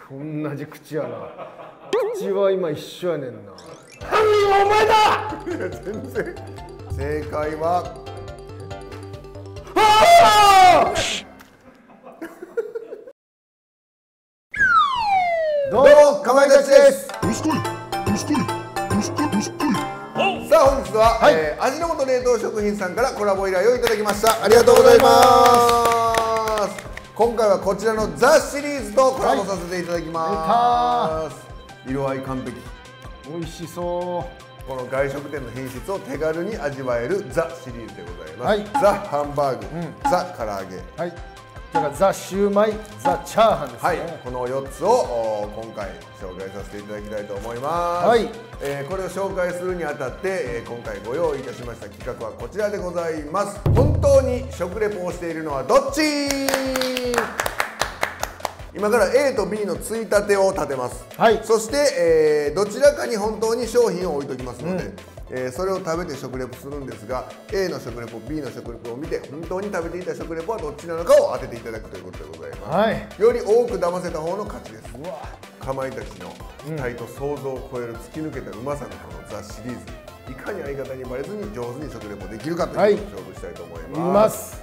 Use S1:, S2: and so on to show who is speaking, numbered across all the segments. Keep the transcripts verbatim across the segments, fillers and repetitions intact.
S1: 同じ口やな。口は今一緒やねんな。犯人はお前だ。
S2: いや全然。正解は
S1: どうもかまいたちです。
S2: さあ本日は、はい、えー、味の素冷凍食品さんからコラボ依頼をいただきました。ありがとうございます。今回はこちらのザシリーズとコラボさせていただきます。はい、色合い完璧。
S1: 美味しそう。
S2: この外食店の品質を手軽に味わえるザシリーズでございます。はい、ザハンバーグ、うん、ザ唐揚げ、
S1: はい、だからザシューマイ、ザチャーハンですね。
S2: はい、このよっつを今回紹介させていただきたいと思います。はい、えー、これを紹介するにあたって、えー、今回ご用意いたしました企画はこちらでございます。本当に食レポをしているのはどっち？今から エー と ビー のついたてを立てます。はい、そして、えー、どちらかに本当に商品を置いときますので、うん、えー、それを食べて食レポするんですが エー の食レポ ビー の食レポを見て本当に食べていた食レポはどっちなのかを当てていただくということでございます。はい、より多く騙せた方の勝ちです。うわ、かまいたちの期待と想像を超える突き抜けたうまさのこのザシリーズ、いかに相方にバレずに上手に食レポできるかということを勝負したいと思います。はい、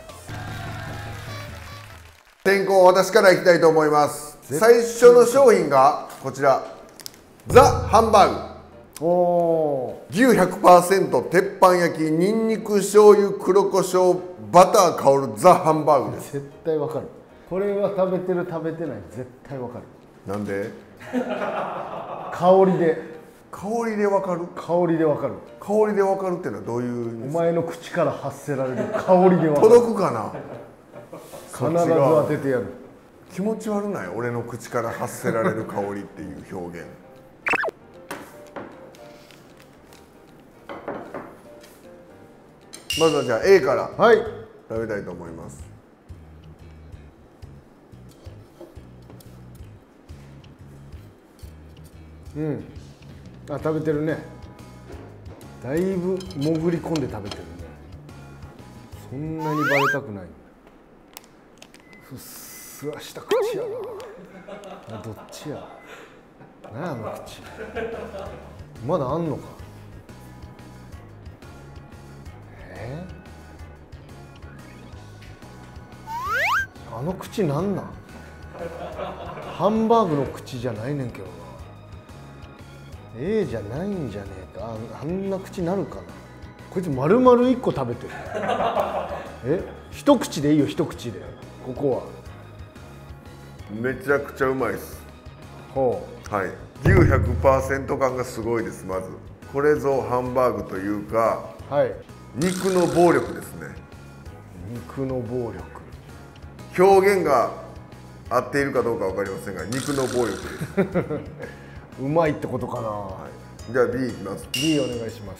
S2: 先行私からいきたいと思います。最初の商品がこちらザ・ハンバーグ。おー、牛 ひゃくパーセント 鉄板焼きにんにく醤油黒胡椒バター香るザ・ハンバーグです。
S1: 絶対わかる。これは食べてる食べてない絶対わかる。
S2: なんで？
S1: 香りで。
S2: 香りでわかる？
S1: 香りでわかる。
S2: 香りでわかるっていうのはどういう意味ですか？
S1: お前の口から発せられる香りでわかる。
S2: 届くかな？
S1: 必ず当ててやる。
S2: 気持ち悪ない？俺の口から発せられる香りっていう表現。まずはじゃあ エー から食べたいと思います。
S1: うん、あ、食べてるね。だいぶ潜り込んで食べてるね。そんなにバレたくない。ふっすらした口やな。あ、どっちや。なんやあの口。まだあんのか。えー、あの口なんなん？ハンバーグの口じゃないねんけどな。ええじゃないんじゃねえか。 あ, あんな口なるかな。こいつ丸々いっこ食べてる。え、一口でいいよ、一口で。ここは
S2: めちゃくちゃうまいです。
S1: ほ
S2: う、はい、牛 ひゃくパーセント 感がすごいです。まずこれぞハンバーグというか、はい、肉の暴力ですね。
S1: 肉の暴力、
S2: 表現が合っているかどうか分かりませんが肉の暴力です。
S1: うまいってことかな。はい、
S2: じゃあ ビー いきます。
S1: ビー お願いします。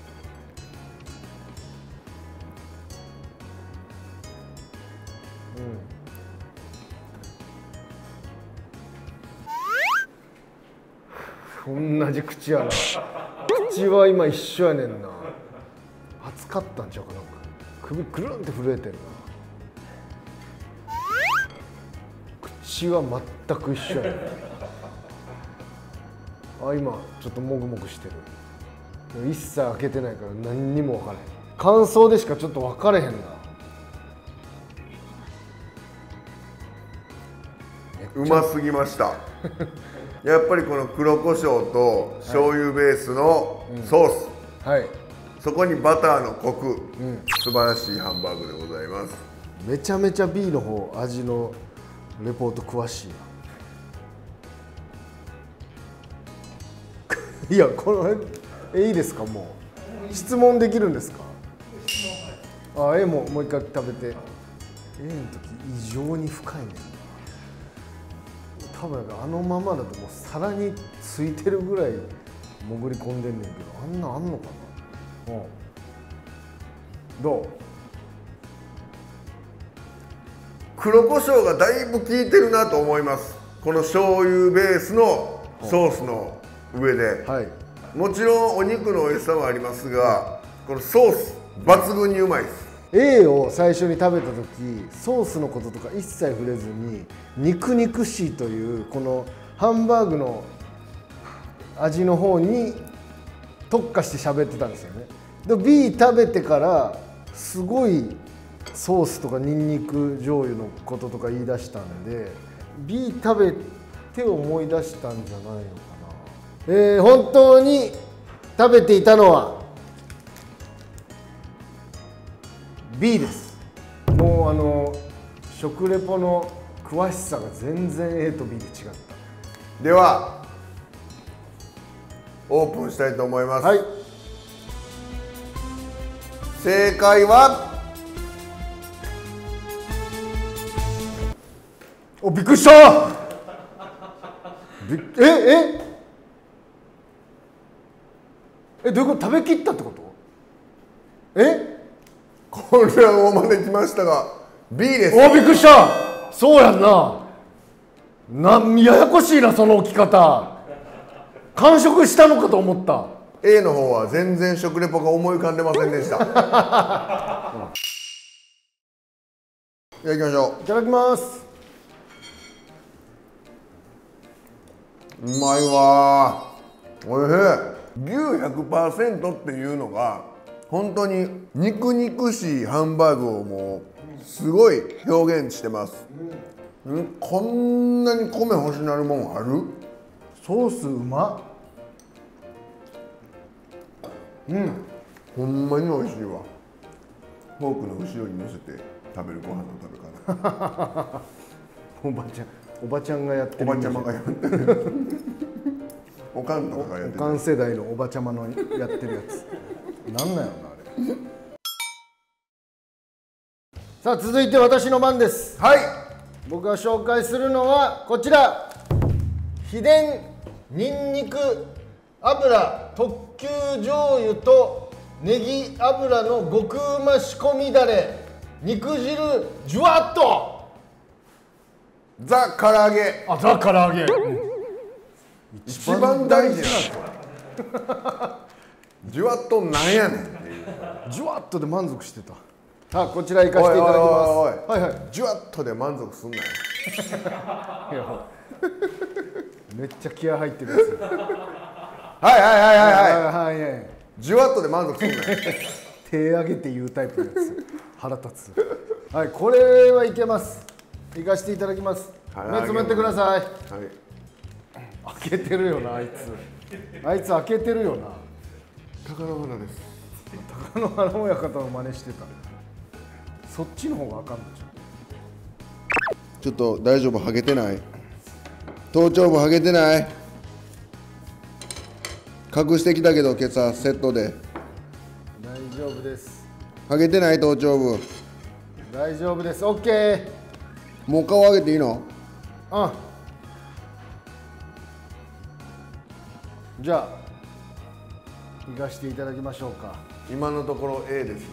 S1: うん、同じ口やな。口は今一緒やねんな。熱かったんちゃうか。なんか首くるんって震えてるな。口は全く一緒やねん。あ、今ちょっともぐもぐしてる。一切開けてないから何にも分からへん。感想でしかちょっと分かれへんな。
S2: うますぎました。やっぱりこの黒胡椒と醤油ベースのソース、はい、うん、はい、そこにバターのコク、うん、素晴らしいハンバーグでございます。
S1: めちゃめちゃ ビー の方味のレポート詳しいな。いや、このえいいですか。もう質問できるんですか。あ、えももう一回食べて。えの時異常に深いねんな。多分あのままだともう皿についてるぐらい潜り込んでんねんけど、あんなあんのかな。うん、どう？
S2: 黒胡椒がだいぶ効いてるなと思います。この醤油ベースのソースの上で、はい、もちろんお肉の美味しさもありますが、このソース抜群にうまいです。
S1: エー を最初に食べた時ソースのこととか一切触れずに肉肉しいというこのハンバーグの味の方に特化して喋ってたんですよね。で B 食べてからすごいソースとかニンニク醤油のこととか言い出したんで B 食べて思い出したんじゃないのかな。えー、本当に食べていたのは B です。もうあの食レポの詳しさが全然 A と B で違った。
S2: ではオープンしたいと思います。
S1: はい、
S2: 正解は
S1: お、びっくりしたびっえええどういうこと？食べきったってこと？え
S2: 混乱を招きましたが B です。
S1: お、びっくりした。そうやんな。なんややこしいなその置き方。完食したのかと思った。
S2: A の方は全然食レポが思い浮かんでませんでした。いただきましょ
S1: う。いただきます。
S2: うまいわー。おいしい。牛 ひゃくパーセント っていうのが本当に肉肉しいハンバーグをもうすごい表現してます、うん、こんなに米欲しなるもんある？
S1: ソースうまっ。うん、
S2: ほんまに美味しいわ。フォークの後ろに乗せて食べるご飯の食べ方。
S1: おばちゃんおばちゃんがやってる。
S2: おばちゃまがやってる。おかんとかがやってる。
S1: おかん世代のおばちゃまのやってるやつ。なんなんやろなあれ。さあ続いて私の番です。
S2: はい。
S1: 僕が紹介するのはこちら。秘伝にんにく油特級醤油とネギ油の極うま仕込みだれ肉汁ジュワッと。
S2: ザ唐揚げ。
S1: あ、ザ唐揚げ。
S2: 一番大事なジュワッとなんやねんっていう。
S1: ジュワッとで満足してた。さあこちら行かせていただきます。はいはい。
S2: ジュワッとで満足すんなよ。
S1: めっちゃ気合入ってるやつ。
S2: はいはいはいはいはい。
S1: はいはい。
S2: ジュワッとで満足すんなよ。
S1: 手上げて言うタイプのやつ。腹立つ。はい、これはいけます。行かせていただきます。目つむってください。はい。開けてるよなあいつ。あいつ開けてるよな。
S2: 貴乃花です。
S1: 貴乃花親方の真似してた。そっちの方があかんのじゃん。
S2: ちょっと大丈夫？ハゲてない？頭頂部ハゲてない？隠してきたけど今朝セットで。
S1: 大丈夫です。
S2: ハゲてない頭頂部。
S1: 大丈夫です。オッケー。
S2: もう顔上げていいの？
S1: あ。じゃあ行かしていただきましょうか。
S2: 今のところ A ですね。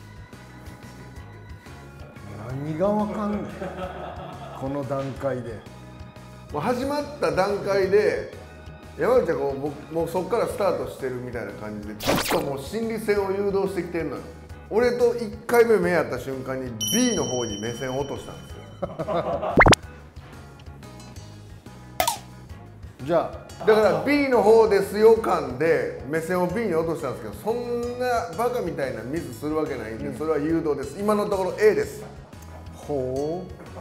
S1: 何がわかんないこの段階で。
S2: もう始まった段階で山内はこう僕もうそこからスタートしてるみたいな感じでちょっともう心理戦を誘導してきてるのよ。俺といっかいめ目やった瞬間に B の方に目線を落としたんですよ。
S1: じゃあ
S2: だから B の方ですよ感で目線を B に落としたんですけど、そんなバカみたいなミスするわけないんで、それは誘導です。今のところ A です。
S1: ほ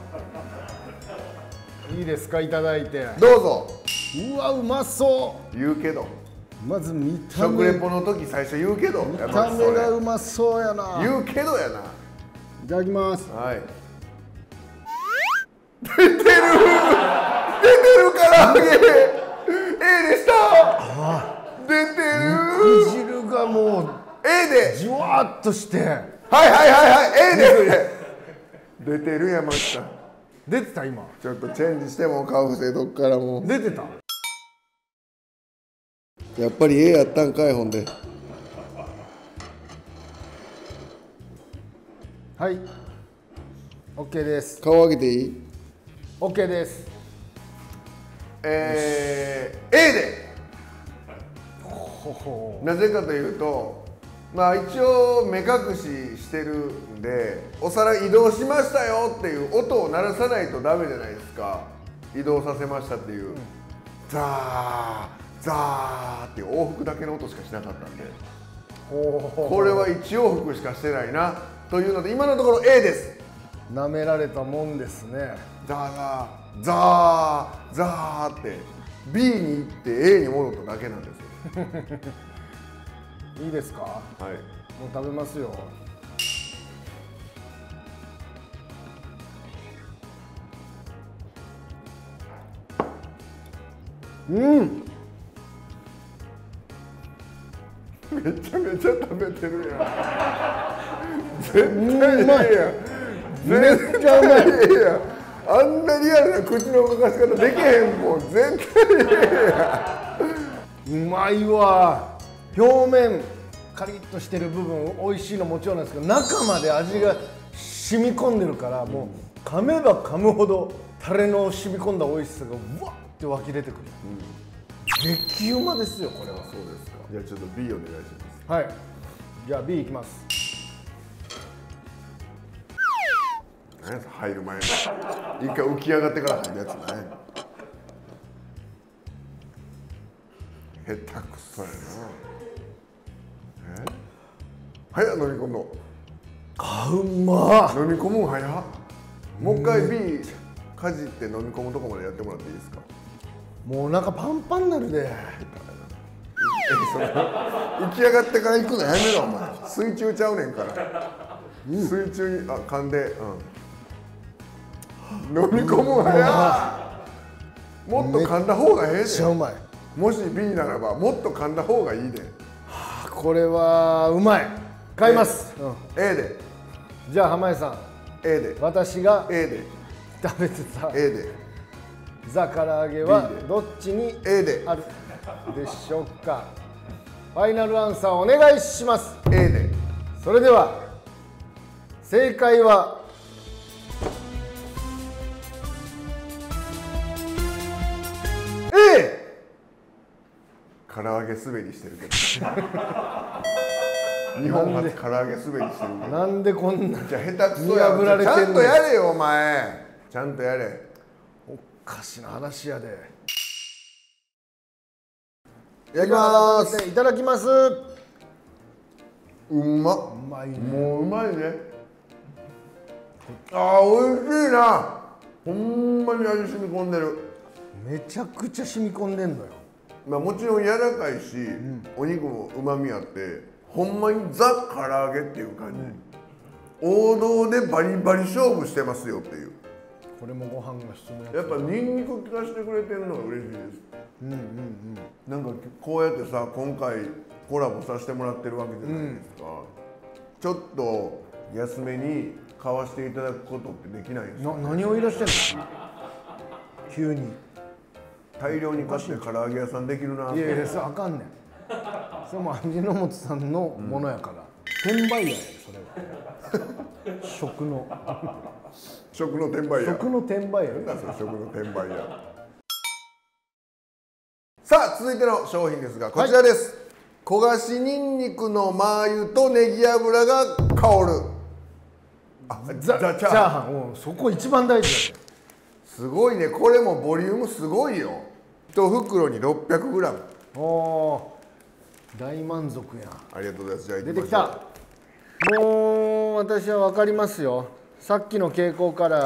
S1: う、いいですか、いただいて。
S2: どうぞ。
S1: うわ、うまそう。
S2: 言うけど
S1: まず見た目、
S2: 食レポの時最初言うけど、
S1: 見た目がうまそうやな。
S2: 言うけどやな。
S1: いただきます。
S2: はい。出てる出てるから揚げ A でした。出てる。
S1: 肉汁がもう
S2: A で
S1: じわっとして。はい
S2: はいはいはい A で出てる。山内さん
S1: 出てた。今
S2: ちょっとチェンジしても顔伏せとくからもう
S1: 出てた。
S2: やっぱり A やったんかい。ほんで
S1: はい、 OK です。
S2: 顔上げていい？
S1: OK です。
S2: えー、A で。
S1: ほほ
S2: なぜかというとまあ一応目隠ししてるんでお皿移動しましたよっていう音を鳴らさないとダメじゃないですか。移動させましたっていう、うん、ザーザーっていう往復だけの音しかしなかったんで、これはいち往復しかしてないなというので今のところ A です。
S1: なめられたもんですね。
S2: ザーザーザーって ビー に行って A に戻っただけなんですよ。
S1: いいですか？はい。もう食べますよ。うん。
S2: めちゃめちゃ食べてるやん。絶対うまいやん。絶対うまいやん。あんなリアルな口の動かし方できへんもん。絶対え
S1: えやん。うまいわ。表面カリッとしてる部分美味しいのもちろんなんですけど、中まで味が染み込んでるから、もう噛めば噛むほどタレの染み込んだ美味しさがわって湧き出てくる。うん、激うまですよこれは。
S2: そうですか。じゃあちょっと ビー お願いします。
S1: はい。じゃあ ビー いきます。
S2: 何やつ入る前の一回浮き上がってから入るやつね。下手くそやな。え？早っ飲み込むの。
S1: あうま
S2: 飲み込むん早っ。もう一回 ビー かじって飲み込むとこまでやってもらっていいですか？
S1: もうお腹パンパンになるで。
S2: 浮き上がってから行くのやめろお前。水中ちゃうねんから。うん、水中にあ噛んで、うん、飲み込むん早っ。もっと噛んだ方がええで。めっちゃうまい。もし ビー ならばもっと噛んだ方がいいで。
S1: はあ、これはうまい。買います。
S2: うん、A で。
S1: じゃあ濱家さん
S2: A で。
S1: 私が
S2: A で
S1: 食べてた
S2: A で
S1: ザ唐揚げはどっちに
S2: A で
S1: あるでしょうか。ファイナルアンサーお願いします。
S2: A で。
S1: それでは正解はA。
S2: 唐揚げ滑りしてるけど日本初唐揚げ滑りしてるけど
S1: なんでこんな
S2: じゃあ下手くそや。ちゃんとやれよお前。ちゃんとやれ。
S1: おかしな話やで。
S2: いただきます。
S1: いただきます。
S2: うまっ。
S1: うまいね。
S2: もううまいね。あー美味しいな。ほんまに味染み込んでる。
S1: めちゃくちゃ染み込んでんのよ。
S2: まあもちろん柔らかいし、うん、お肉もうまみあってほんまにザ唐揚げっていう感じ、うん、王道でバリバリ勝負してますよっていう。
S1: これもご飯が進むやつ。
S2: やっぱニンニク効かしてくれてるのが嬉しいです。うんうんうん。なんかこうやってさ今回コラボさせてもらってるわけじゃないですか、うん、ちょっと安めに買わしていただくことってできないんですか？
S1: な何を言い出してんの急に。
S2: 大量に買って唐揚げ屋さんできるな。
S1: いやいやそれあかんねん。それも味の素さんのものやから、うん、転売屋やそれは食の
S2: 食の転売屋。
S1: 食の転売屋。
S2: なんだそれ食の転売屋。さあ続いての商品ですがこちらです、はい、焦がしにんにくのマー油とネギ油が香る
S1: あザ・ザチャーハン。そこ一番大事だね。
S2: すごいね。これもボリュームすごいよ。一袋に ろっぴゃくグラム。
S1: おお大満足やん。
S2: ありがとうございます。じゃあ
S1: 出てきた。もう私は分かりますよ。さっきの傾向から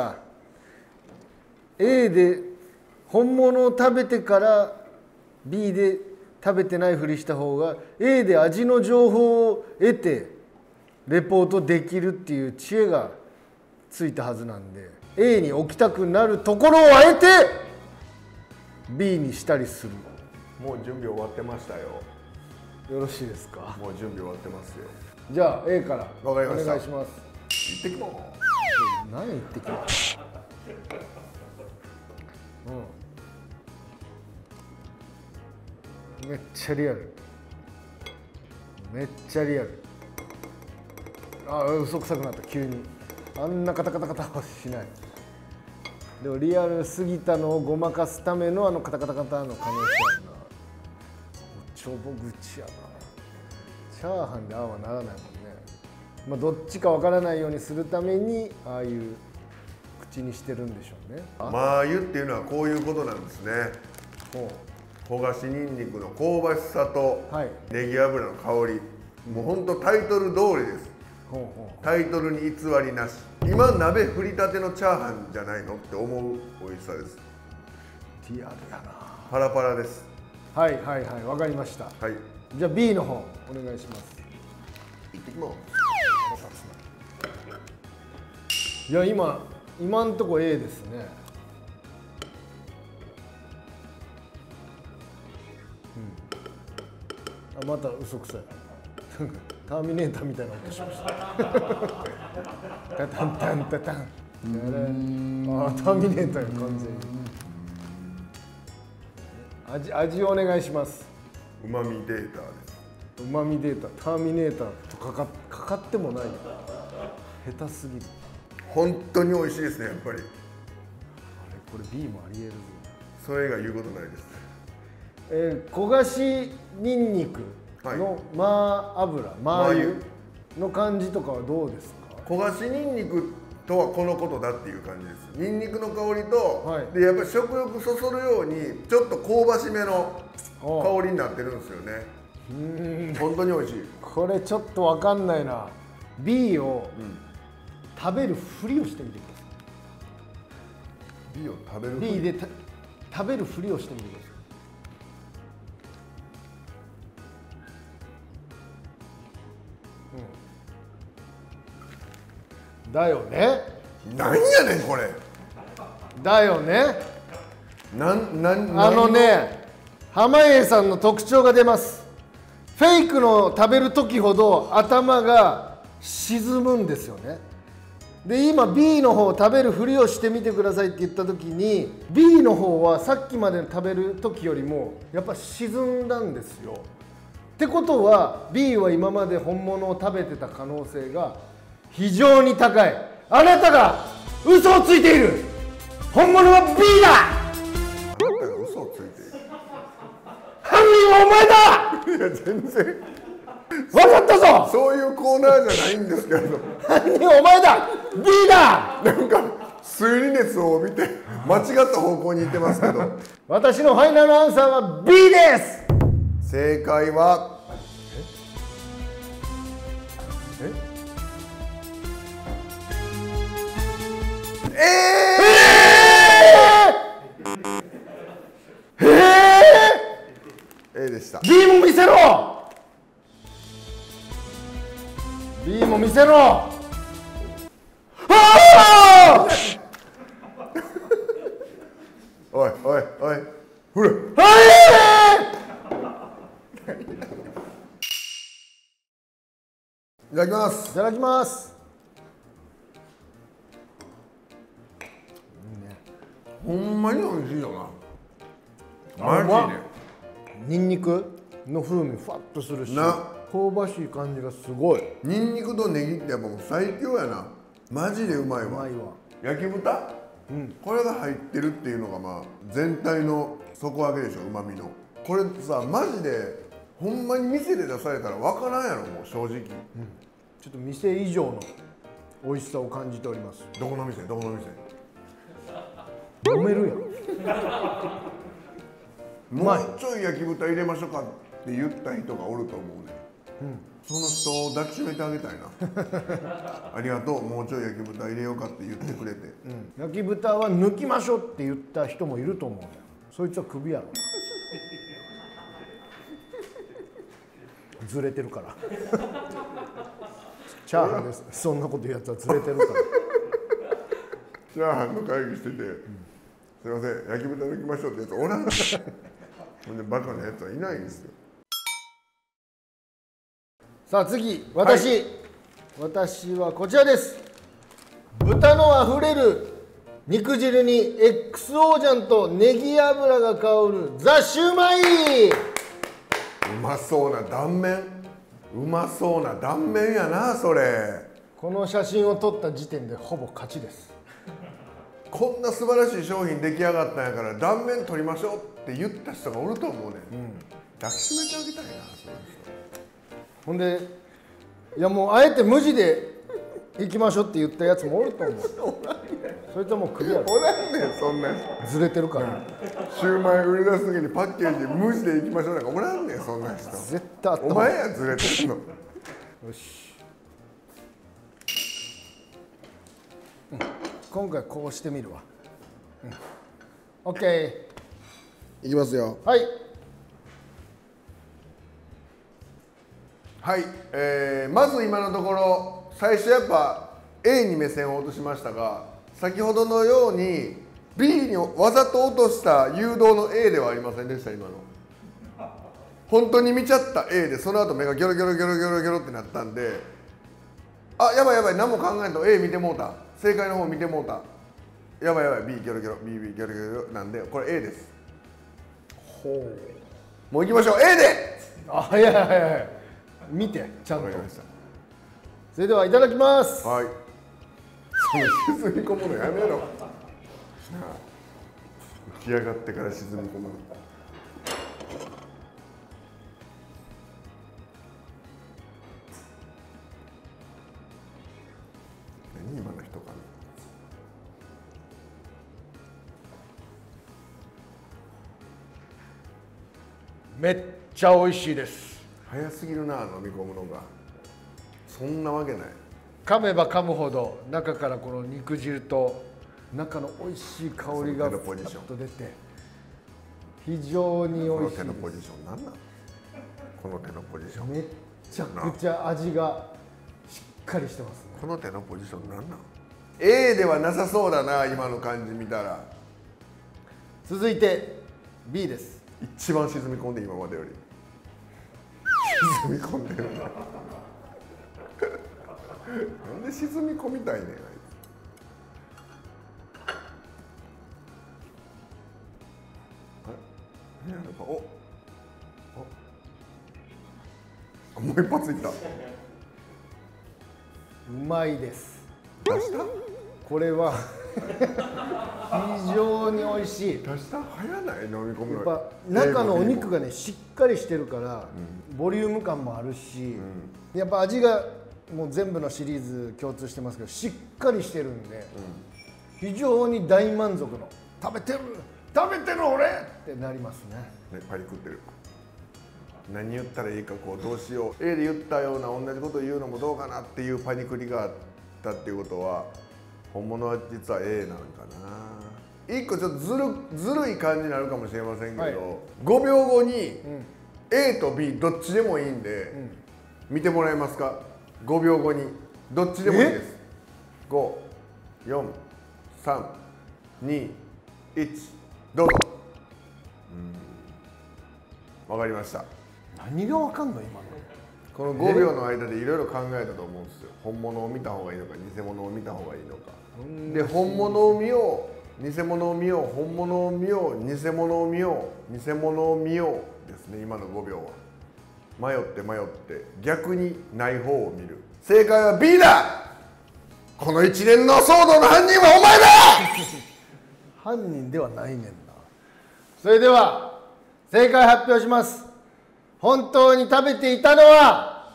S1: A で本物を食べてから B で食べてないふりした方が A で味の情報を得てレポートできるっていう知恵がついたはずなんで A に置きたくなるところをあえて B にしたりする。
S2: もう準備終わってましたよ。
S1: よろしいですか？
S2: もう準備終わってますよ。
S1: じゃあ A から
S2: お願いします。
S1: 行
S2: ってきます。
S1: 何行ってきます。うん。めっちゃリアル。めっちゃリアル。あ、嘘くさくなった急に。あんなカタカタカタはしない。でもリアルすぎたのをごまかすためのあのカタカタカタの可能性あるな。ちょぼ口やな。 チャーハンでああはならないもんね。まあどっちかわからないようにするためにああいう口にしてるんでしょうね。
S2: マー油っていうのはこういうことなんですね。焦がしにんにくの香ばしさとネギ油の香り、もうほんとタイトル通りです。ほうほう、タイトルに偽りなし。今鍋振りたてのチャーハンじゃないのって思う美味しさです。
S1: リアルやな。
S2: パラパラです。
S1: はいはいはい、わかりました。はい、じゃあ ビー の方お願いします。
S2: いってきます。
S1: いや今今んとこ エー ですね。うん、あまた嘘くさい。ターミネーターみたいな音しました。タタンタンタタン。あターミネーターよ完全に。味味お願いします。
S2: うまみデータです。
S1: うまみデータ、ターミネーターとかかかかってもない。下手すぎる。
S2: 本当に美味しいですねやっぱり。あれ
S1: これ ビー もありえるぞ。
S2: それが言うことないです。
S1: えー、焦がしにんにくのマー油、マー油の感じとかはどうですか？
S2: 焦がしにんにくとはこのことだっていう感じです。にんにくの香りと、はい、でやっぱり食欲そそるようにちょっと香ばしめの香りになってるんですよね。うん、本当に美味しい。
S1: これちょっとわかんないな。 ビー を、うん、食べるふりをしてみてください。 ビー を食べるふり ビー で食べるふりをしてみてください。だよね。
S2: なんやねんこれ。
S1: だよね。
S2: なんなん
S1: あのね、濱家さんの特徴が出ます。フェイクの食べる時ほど頭が沈むんですよね。で今 ビー の方食べるふりをしてみてくださいって言った時に ビー の方はさっきまで食べる時よりもやっぱ沈んだんですよ。ってことは ビー は今まで本物を食べてた可能性が非常に高い。あなたが嘘をついている。本物は ビー だ。
S2: あなたが嘘をついている。
S1: 犯人はお前だ。
S2: いや全然
S1: 分かったぞ。
S2: そういうコーナーじゃないんですけど。
S1: 犯人はお前だ。 ビー だ。
S2: なんか推理熱を帯びて間違った方向に行ってますけど
S1: 私のファイナルアンサーは ビー です。
S2: 正解はええええええ A でした。
S1: ビー も見せろ。 ビー も見せろ。ああ
S2: おいおいおいほらいただきます。
S1: いただきます。
S2: ほんまに美味しいよな。マジで。
S1: ニンニクの風味ふわっとするし、香ばしい感じがすごい。
S2: ニンニクとネギってやっぱもう最強やな。マジでうまいわ。うまいわ。焼き豚、うん、これが入ってるっていうのがまあ全体の底上げでしょ、うまみの。これさマジでほんまに店で出されたら分からんやろもう正直、うん、
S1: ちょっと店以上の美味しさを感じております。
S2: どこの店どこの店
S1: 飲めるやん。
S2: もうちょい焼き豚入れましょうかって言った人がおると思うね、うん、その人を抱きしめてあげたいな。ありがとう、もうちょい焼き豚入れようかって言ってくれて、うん、
S1: 焼き豚は抜きましょうって言った人もいると思うね。そいつはクビやろ。ずれてるから。チャーハンです。そんなこと言うやつはずれてるから。
S2: チャーハンの会議してて、うん、すいません焼き豚抜きましょうってやつおらん。ほんでバカなやつはいないんですよ。
S1: さあ次私、はい、私はこちらです。豚のあふれる肉汁に エックスオー ジャンとネギ油が香るザ・シュウマイ。
S2: うまそうな断面、うまそうな断面やなそれ。
S1: この写真を撮った時点でほぼ勝ちです。
S2: こんな素晴らしい商品出来上がったんやから断面取りましょうって言った人がおると思うねん、うん、抱きしめてあげたいなその人。
S1: ほんでいやもうあえて無地で行きましょうって言ったやつもおると思う。それともうクリア
S2: おらんねんそんな
S1: ずれてるから。
S2: シューマイ売り出す時にパッケージで無地で行きましょうなんかおらんねんそんな人。
S1: 絶対あった。
S2: お前やずれてるの。よ
S1: し、うん、今回こうしてみるわ。うん、オッケ
S2: ー。いきますよ。
S1: はい。
S2: はい、えー、まず今のところ最初やっぱ A に目線を落としましたが、先ほどのように B にわざと落とした誘導の A ではありませんでした。今の本当に見ちゃった A でその後目がギョロギョロギョロギョロギョロってなったんで、あやばいやばい何も考えんと A 見てもうた、正解の方見てもうた、やばいやばい B ギョロギョロ B B ギョロギョロなんでこれ A です。ほう、もう行きましょう A で。
S1: あ早い早い早い、見てちゃんと。それではいただきます。
S2: はい。その沈み込むのやめろ。浮き上がってから沈み込むの。何今の人かな。
S1: めっちゃ美味しいです。
S2: 早すぎるな、飲み込むのが。そんなわけない。
S1: 噛めば噛むほど中からこの肉汁と中の美味しい香りがふわっと出て非常に美味しいです。
S2: この手のポジションなんなん？この手のポジション
S1: めっちゃくちゃ味がしっかりしてますね。
S2: この手のポジションなんなん？ A ではなさそうだな、今の感じ見たら。
S1: 続いて B です。
S2: 一番沈み込んで今までより沈み込んでるな。なんで沈み込みたいねん。あれおおもう一発いった。う
S1: まいです。
S2: 出した
S1: これは非常に美味しい。
S2: 出した早ない飲み込むの。
S1: やっぱ中のお肉がねしっかりしてるから、うん、ボリューム感もあるし、うん、やっぱ味がもう全部のシリーズ共通してますけどしっかりしてるんで、うん、非常に大満足の食べてる食べてる俺ってなりますね。
S2: ね、パリ食ってる。何言ったらいいかこうどうしよう A で言ったような同じことを言うのもどうかなっていうパニクリがあったっていうことは本物は実は A なのかな。一個ちょっとずるずるい感じになるかもしれませんけど、はい、ごびょうごに A と B どっちでもいいんで、うん、見てもらえますか。ごびょうごにどっちでもいいです。ご、よん、さん、に、いちどうぞ。うん、わかりました。
S1: 何がわかんの今の。
S2: このごびょうの間でいろいろ考えたと思うんですよ。本物を見た方がいいのか偽物を見た方がいいのか。で本物を見よう偽物を見よう本物を見よう偽物を見よう偽物を見ようですね。今のごびょうは迷って迷って逆にない方を見る。正解は B だ。この一連の騒動の犯人はお前だ。
S1: 犯人ではないねんな。それでは正解発表します。本当に食べていたのは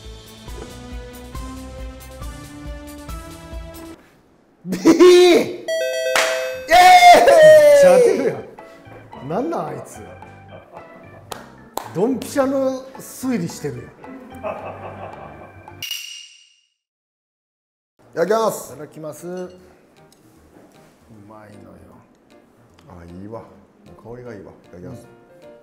S1: ビー。イエーイ。当てるやん。なんなんあいつ。ドンピシャの推理してる
S2: やん。いただきます。
S1: いただきます。うまいのよ。
S2: あ、いいわ。香りがいいわ。いただきます。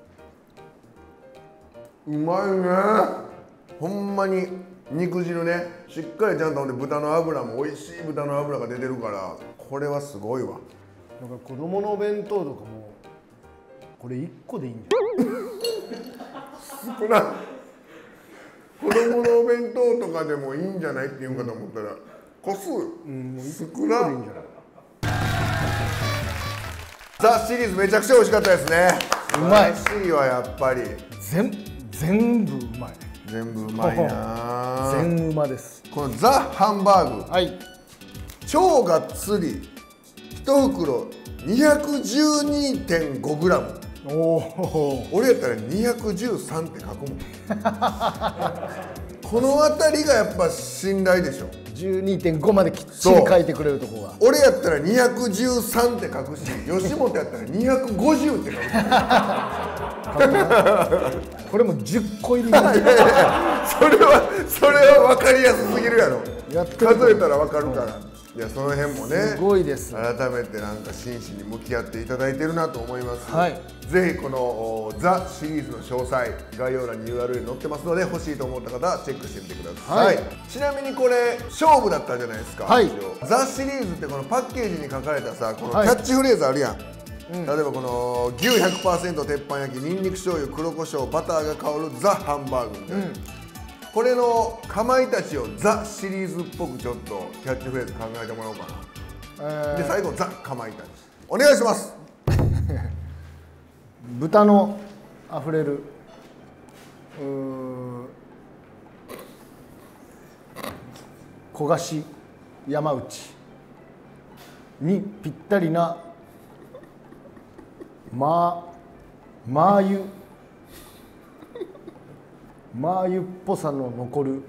S2: うん、うまいね。ほんまに肉汁ね、しっかりちゃんと豚の脂も美味しい豚の脂が出てるから、これはすごいわ。
S1: だから子供のお弁当とかもこれいっこでいいんじゃない？
S2: 少ない。子供のお弁当とかでもいいんじゃないって言うかと思ったら個数、うん、もう少ない。ザ・シリーズめちゃくちゃ美味しかったですね。
S1: うまい。
S2: 美味しいわやっぱり。
S1: 全全部うまい。
S2: 全部うまいな。
S1: 全うまです。
S2: このザ・ハンバーグ、
S1: はい、
S2: 超がっつりいち袋 にひゃくじゅうにてんごグラムおお俺やったらにひゃくじゅうさんって書くもんこの辺りがやっぱ信頼でしょ。
S1: じゅうにてんご まできっちり書いてくれるとこが。
S2: 俺やったらにひゃくじゅうさんって書くし吉本やったらにひゃくごじゅうって書く
S1: これもじゅっこ入りなんで
S2: それはそれは分かりやすすぎるやろ。
S1: やってる
S2: 数えたら分かるから、いやその辺もね
S1: すごいです。
S2: 改めてなんか真摯に向き合っていただいてるなと思います、
S1: はい、
S2: ぜひこのザ・シリーズの詳細概要欄に ユーアールエル 載ってますので欲しいと思った方はチェックしてみてください、はい、ちなみにこれ勝負だったじゃないですか、はい、ザ・シリーズってこのパッケージに書かれたさこのキャッチフレーズあるやん、はい、例えばこの牛 ひゃくパーセント 鉄板焼きにんにく醤油黒胡椒バターが香るザ・ハンバーグみたいな、うん、これのかまいたちをザ・シリーズっぽくちょっとキャッチフレーズ考えてもらおうかな、えー、で最後ザ・かまいたちお願いします
S1: 豚のあふれるうー焦がし山内にぴったりなまマー油マー油っぽさの残る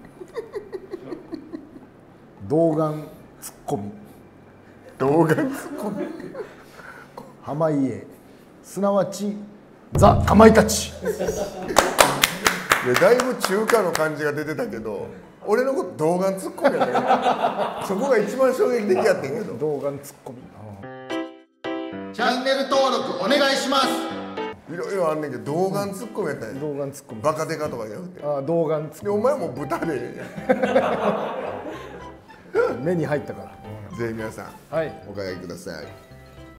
S1: 童顔ツッコミ
S2: 童顔ツッコミ
S1: 濱家すなわちザ・かまいたち。
S2: いやだいぶ中華の感じが出てたけど俺のこと童顔ツッコミやったそこが一番衝撃的やってんけど
S1: 童顔ツッコミ。
S2: チャンネル登録お願いします。いろいろあんねんけど童顔ツッコミやったんや。
S1: 童顔ツッコミ
S2: バカデカとかじゃなくて、
S1: ああ童顔ツッコミ。
S2: でお前も豚で
S1: 目に入ったから。
S2: ぜひ皆さん、
S1: はい、
S2: お買い上げください。